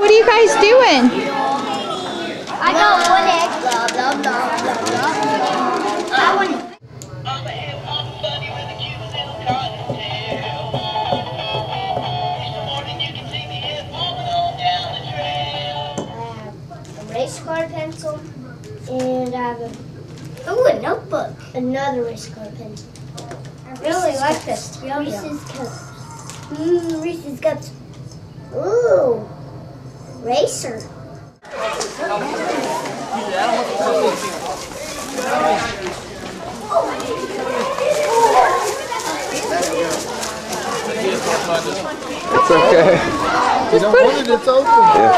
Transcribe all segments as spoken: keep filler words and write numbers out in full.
What are you guys doing? I got one egg. Blah, blah, blah, blah, blah. That one. A race car pencil. And I have a, oh, a notebook. Another race car pencil. I really Reese's like this. Reese's Cups. Mmm, Reese's Cups. Ooh, racer. It's okay. You don't want it, it's open. Yeah.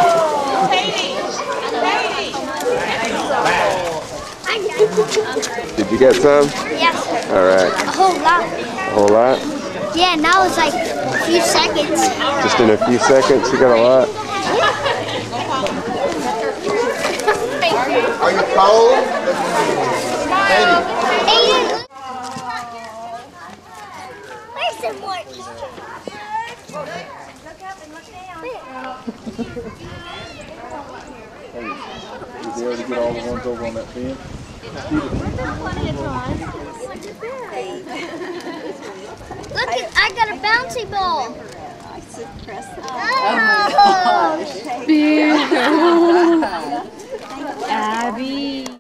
Did you get some? Yes, sir. All right. A whole lot. A whole lot? Yeah, and that was like a few seconds. Just in a few seconds, you got a lot? Are you cold? Eddie. Aiden. Where's some more? Did you able to get all the ones over on that bin? Look, at, I got a bouncy ball. Oh, Abby.